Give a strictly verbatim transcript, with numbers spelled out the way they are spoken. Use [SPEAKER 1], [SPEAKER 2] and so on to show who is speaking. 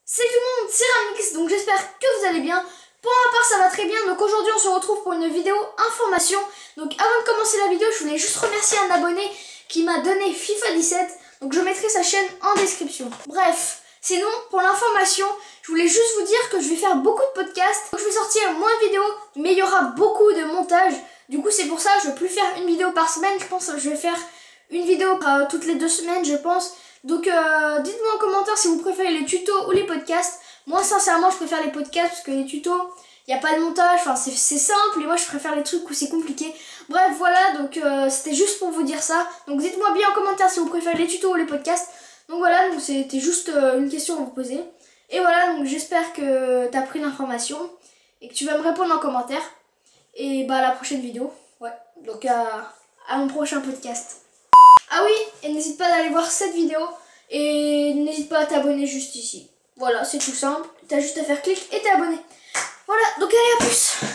[SPEAKER 1] Salut tout le monde, c'est Ramix, donc j'espère que vous allez bien. Pour ma part ça va très bien, donc aujourd'hui on se retrouve pour une vidéo information. Donc avant de commencer la vidéo, je voulais juste remercier un abonné qui m'a donné FIFA dix-sept. Donc je mettrai sa chaîne en description. Bref, sinon pour l'information, je voulais juste vous dire que je vais faire beaucoup de podcasts. Donc je vais sortir moins de vidéos, mais il y aura beaucoup de montage. Du coup c'est pour ça, je ne vais plus faire une vidéo par semaine. Je pense que je vais faire une vidéo euh, toutes les deux semaines je pense. Donc euh, dites-moi en commentaire si vous préférez les tutos ou les podcasts. Moi sincèrement je préfère les podcasts parce que les tutos, il n'y a pas de montage, enfin c'est simple, et moi je préfère les trucs où c'est compliqué. Bref voilà, donc euh, c'était juste pour vous dire ça. Donc dites-moi bien en commentaire si vous préférez les tutos ou les podcasts. Donc voilà, donc c'était juste euh, une question à vous poser. Et voilà, donc j'espère que tu as pris l'information et que tu vas me répondre en commentaire. Et bah à la prochaine vidéo. Ouais, donc à, à mon prochain podcast. Ah oui, et n'hésite pas d'aller voir cette vidéo et n'hésite pas à t'abonner juste ici. Voilà, c'est tout simple. T'as juste à faire clic et t'es abonné. Voilà, donc allez, à plus.